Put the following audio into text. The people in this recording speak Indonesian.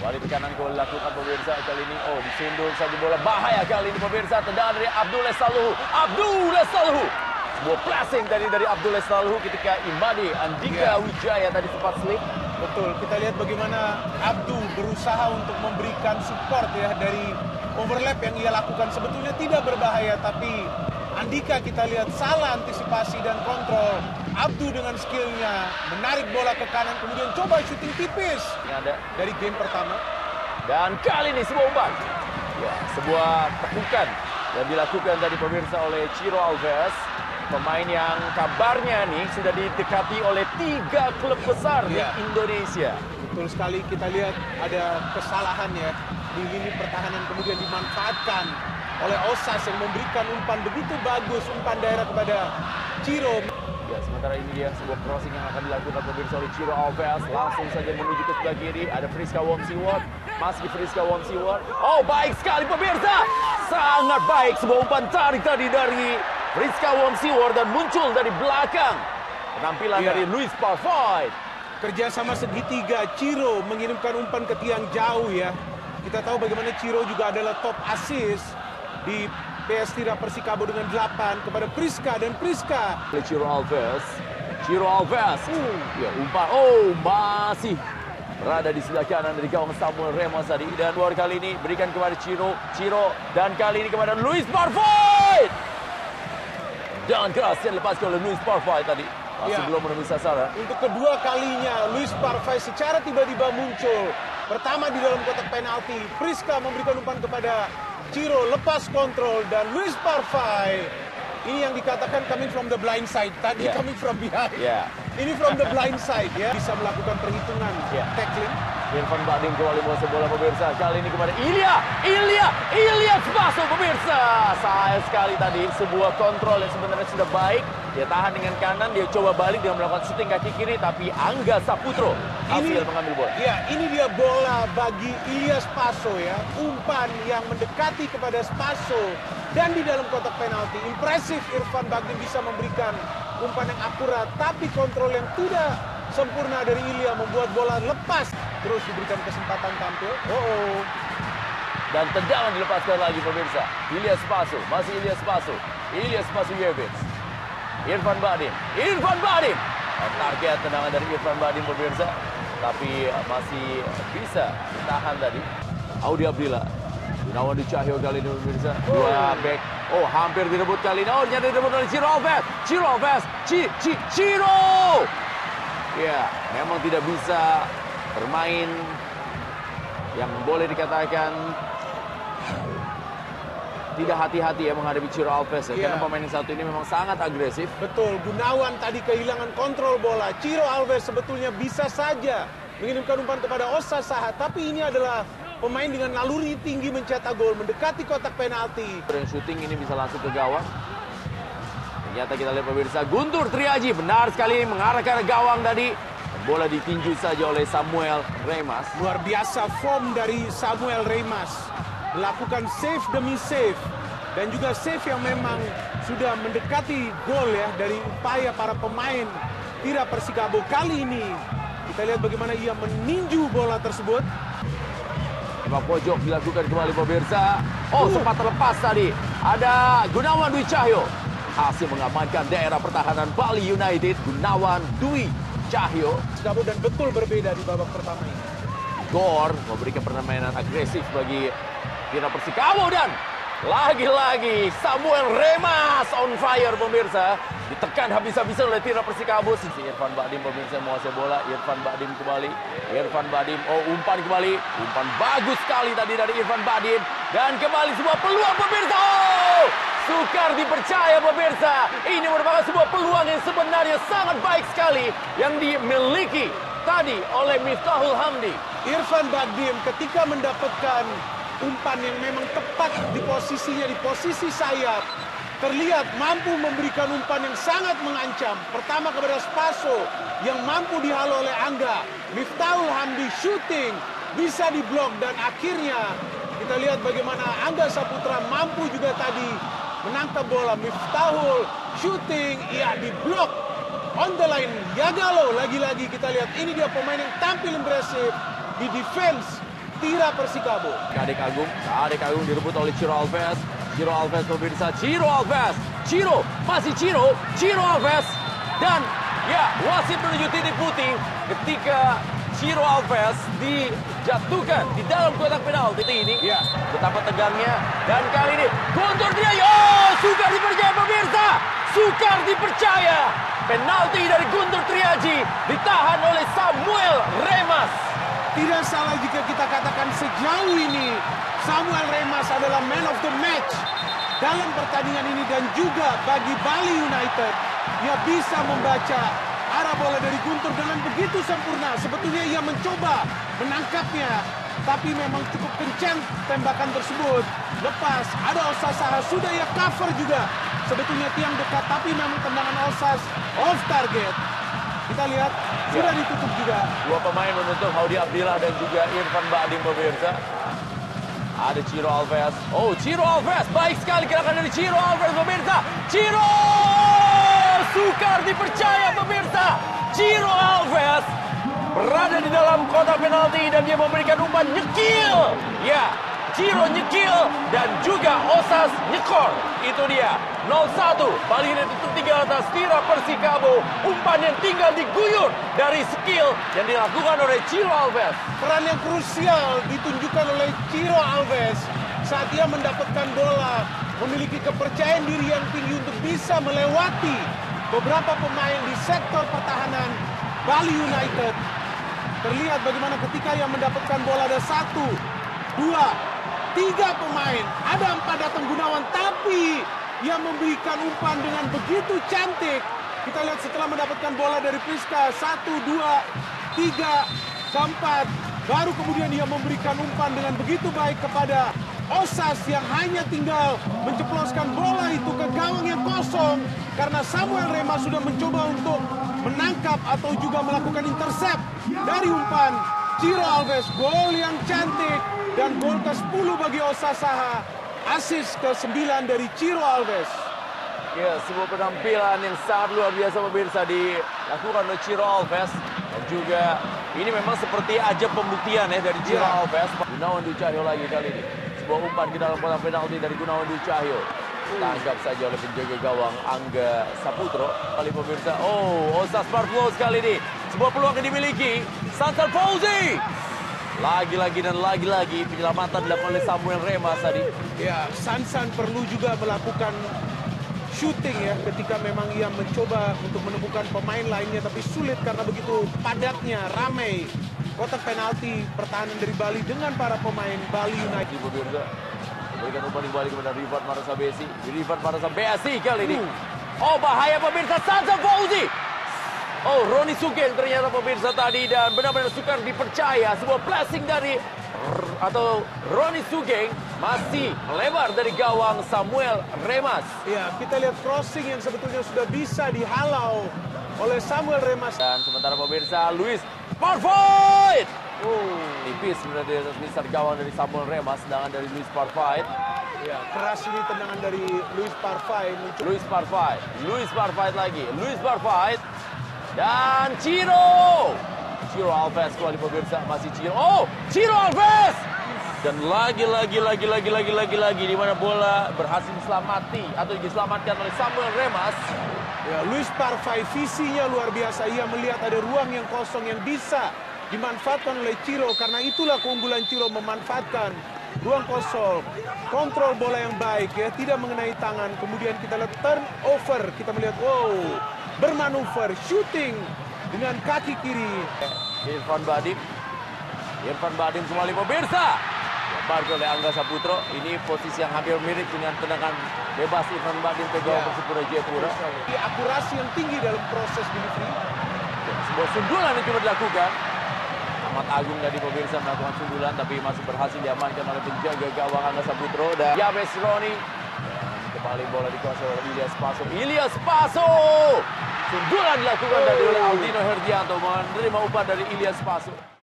Kali tekanan kembali dilakukan pemirsa kali ini. Oh, disundul saja bola. Bahaya kali ini pemirsa. Tendangan dari Abdullah Saluhu. Abdullah Saluhu. Sebuah passing tadi dari Abdullah Saluhu ketika Imade Andika Wijaya tadi sempat slip. Betul, kita lihat bagaimana Abdul berusaha untuk memberikan support ya dari overlap yang ia lakukan. Sebetulnya tidak berbahaya, tapi Andika kita lihat salah antisipasi dan kontrol. Abdul dengan skillnya menarik bola ke kanan, kemudian coba shooting tipis. Ini ada Dari game pertama. dan kali ini sebuah umpan. Ya, sebuah tekukan yang dilakukan tadi pemirsa oleh Ciro Alves. Pemain yang kabarnya nih sudah didekati oleh 3 klub besar di Indonesia. Betul sekali, kita lihat ada kesalahan ya di lini pertahanan, kemudian dimanfaatkan oleh Osas yang memberikan umpan begitu bagus, umpan daerah kepada Ciro. Ya, sementara ini dia sebuah crossing yang akan dilakukan pemirsa oleh Ciro Alves. Langsung saja menuju ke sebelah kiri. Ada Friska Womsiword. Masih Friska Womsiword. Oh, baik sekali pemirsa. Sangat baik. Sebuah umpan tarik tadi dari Friska Womsiword dan muncul dari belakang. Penampilan dari Luis Parfoy. Kerjasama segitiga, Ciro mengirimkan umpan ke tiang jauh ya. Kita tahu bagaimana Ciro juga adalah top assist di PS Tira Persikabo dengan 8 kepada Priska, dan Priska. Ciro Alves. Ciro Alves. Ya, umpan. Oh, masih berada di sebelah kanan dari gawang Samuel Ramos tadi. Dan luar kali ini berikan kepada Ciro. Dan kali ini kepada Luis Parfoy. Dan keras yang dilepaskan oleh Luis Parfoy tadi. Masih belum menemui sasaran. Untuk kedua kalinya Luis Parfoy secara tiba-tiba muncul. Pertama di dalam kotak penalti. Priska memberikan umpan kepada Ciro, lepas kontrol, dan Luis Parfoy. Ini yang dikatakan coming from the blind side. Tadi coming from behind. Ini from the blind side ya. Bisa melakukan perhitungan tackling. Irfan Bahdim kembali menguasai bola pemirsa. Kali ini kepada Ilya Spaso pemirsa. Sayang sekali tadi sebuah kontrol yang sebenarnya sudah baik. Dia tahan dengan kanan, dia coba balik, dia melakukan syuting kaki kiri, tapi Angga Saputro hasil mengambil bola. Ya, ini dia bola bagi Ilya Spaso ya. Umpan yang mendekati kepada Spaso dan di dalam kotak penalti. Impresif Irfan Bahdim bisa memberikan umpan yang akurat, tapi kontrol yang tidak sempurna dari Ilya membuat bola lepas. Terus diberikan kesempatan tampil. Dan tendangan dilepaskan lagi pemirsa. Ilya Spaso, masih Ilya Spaso. Ilya Spasojevic. Irfan Bahdim. Target tendangan dari Irfan Bahdim pemirsa. Tapi masih bisa ditahan tadi. Audi Abdillah. Gunawan Dwi Cahyo kali ini pemirsa. Dua back. Oh, hampir direbut kali ini. Oh, ternyata direbut oleh Ciro Alves. Ciro! Ya, memang tidak bisa bermain yang boleh dikatakan tidak hati-hati ya menghadapi Ciro Alves ya. Karena pemain yang satu ini memang sangat agresif. Betul, Gunawan tadi kehilangan kontrol bola. Ciro Alves sebetulnya bisa saja mengirimkan umpan kepada Osa Sahat, tapi ini adalah pemain dengan naluri tinggi mencetak gol, mendekati kotak penalti. Yang syuting ini bisa langsung ke gawang. Ternyata kita lihat pemirsa, Guntur Triaji benar sekali mengarah ke arah gawang tadi. Bola ditinju saja oleh Samuel Reymas. Luar biasa form dari Samuel Reymas. Melakukan save demi save. Dan juga save yang memang sudah mendekati gol ya dari upaya para pemain Tira Persikabo. Kali ini kita lihat bagaimana ia meninju bola tersebut. Tembak pojok dilakukan kembali pemirsa. Oh, sempat terlepas tadi. Ada Gunawan Dwi Cahyo. Hasil mengamankan daerah pertahanan Bali United. Gunawan Dwi Cahyo. Dan betul berbeda di babak pertama ini. Gor memberikan permainan agresif bagi Tira Persikabo dan lagi-lagi Samuel Reymas on fire pemirsa. Ditekan habis-habisan oleh Tira Persikabo. Irfan Bahdim pemirsa menguasai bola. Irfan Bahdim kembali. Oh, umpan kembali. Umpan bagus sekali tadi dari Irfan Bahdim. Dan kembali sebuah peluang pemirsa. Oh! Sukar dipercaya pemirsa. Ini merupakan sebuah peluang yang sebenarnya sangat baik sekali yang dimiliki tadi oleh Miftahul Hamdi. Irfan Bahdim ketika mendapatkan umpan yang memang tepat di posisinya, di posisi sayap, terlihat mampu memberikan umpan yang sangat mengancam. Pertama kepada Spaso yang mampu dihalau oleh Angga. Miftahul Hamdi shooting bisa diblok, dan akhirnya kita lihat bagaimana Angga Saputra mampu juga tadi menangkap bola. Miftahul shooting, ia diblok. On the line, Yagalo lagi-lagi kita lihat ini dia pemain yang tampil impresif di defense Tira Persikabo. Kadek Agung direbut oleh Ciro Alves. Ciro Alves pemirsa, Ciro Alves. Ciro Alves. Dan ya, wasit menuju titik putih ketika Ciro Alves dijatuhkan di dalam kotak penalti ini. Ya. Betapa tegangnya. Dan kali ini Guntur Triaji. Oh, sukar dipercaya pemirsa. Sukar dipercaya. Penalti dari Guntur Triaji ditahan oleh Samuel Remas. Tidak salah jika kita katakan sejauh ini Samuel Remas adalah man of the match dalam pertandingan ini, dan juga bagi Bali United. Ia bisa membaca arah bola dari Guntur dengan begitu sempurna. Sebetulnya ia mencoba menangkapnya, tapi memang cukup kencang tembakan tersebut. Lepas, ada Osasaha, sudah ia cover juga. Sebetulnya tiang dekat, tapi memang tendangan Osas off target. Kita lihat, sudah ditutup juga. Dua pemain menutup, Haudi Abdillah dan juga Irfan Bahdim pemirsa. Ada Ciro Alves. Oh, Ciro Alves. Baik sekali gerakan dari Ciro Alves pemirsa. Ciro! Sukar dipercaya pemirsa. Ciro Alves berada di dalam kotak penalti dan dia memberikan umpan nyekil. Ya, Ciro nyekil dan juga Osas nyekor. Itu dia. 0-1. Bali United tertinggal atas Tira Persikabo. Umpan yang tinggal diguyur dari skill yang dilakukan oleh Ciro Alves. Peran yang krusial ditunjukkan oleh Ciro Alves saat ia mendapatkan bola, memiliki kepercayaan diri yang tinggi untuk bisa melewati beberapa pemain di sektor pertahanan Bali United. Terlihat bagaimana ketika ia mendapatkan bola ada 1, 2, 3 pemain, ada 4 datang Gunawan, tapi ia memberikan umpan dengan begitu cantik. Kita lihat setelah mendapatkan bola dari Priska, 1, 2, 3, 4. Baru kemudian ia memberikan umpan dengan begitu baik kepada Osas yang hanya tinggal menceploskan bola itu ke gawang yang kosong. Karena Samuel Remas sudah mencoba untuk menangkap atau juga melakukan intercept dari umpan Ciro Alves. Gol yang cantik dan gol ke-10 bagi Osasaha. Asis ke-9 dari Ciro Alves. Ya, sebuah penampilan yang sangat luar biasa pemirsa dilakukan oleh Ciro Alves. Dan juga ini memang seperti ajab pembuktian ya dari Ciro Alves. Gunawan Dwi Cahyo lagi kali ini. Sebuah umpan ke dalam kotak penalti dari Gunawan Dwi Cahyo. Tangkap saja oleh penjaga gawang Angga Saputro. Kali pemirsa, oh, Osas Marflows kali ini. Sebuah peluang yang dimiliki Sansan Fauzi. Lagi-lagi dan lagi-lagi penyelamatan dilakukan oleh Samuel Remas tadi. Ya, Sansan perlu juga melakukan shooting ya ketika memang ia mencoba untuk menemukan pemain lainnya, tapi sulit karena begitu padatnya, ramai kotak penalti pertahanan dari Bali dengan para pemain Bali United. Berikan umpan kembali kepada Rifat Marasabesi. Rifat Marasabesi kali ini. Oh, bahaya pemirsa, Sansan Fauzi. Oh, Roni Sugeng ternyata pemirsa tadi, dan benar-benar sukar dipercaya. Sebuah blessing dari Roni Sugeng masih melebar dari gawang Samuel Remas. Ya, kita lihat crossing yang sebetulnya sudah bisa dihalau oleh Samuel Remas. Dan sementara pemirsa, Luis Parfait. Oh, tipis berada di atas misar gawang dari Samuel Remas, sedangkan dari Luis Parfait. Ya, keras ini tendangan dari Luis Parfait. Luis Parfait lagi. Luis Parfait. Dan Ciro Alves kembali pemirsa, masih Ciro. Oh, Ciro Alves. Dan lagi di mana bola berhasil diselamatkan oleh Samuel Remas. Ya, Luis Parfait visinya luar biasa. Ia melihat ada ruang yang kosong yang bisa dimanfaatkan oleh Ciro. Karena itulah keunggulan Ciro, memanfaatkan ruang kosong, kontrol bola yang baik ya, tidak mengenai tangan. Kemudian kita lihat turnover, kita melihat bermanuver, shooting dengan kaki kiri. Irfan Bahdim kembali pemirsa. Diambil oleh Angga Saputro. Ini posisi yang hampir mirip dengan tendangan bebas Irfan Bahdim ke gawang Persipura Jayapura. Akurasi yang tinggi dalam proses delivery. Sebuah sundulan yang coba dilakukan. Ahmad Agung tadi pemirsa melakukan sundulan, tapi masih berhasil diamankan oleh penjaga gawang Angga Saputro. Dan Yabes Roni. Kembali bola dikuasai oleh Ilyas Paso. Sundulan dilakukan oleh Aldino Herdianto, menerima umpan dari Ilyas Paso.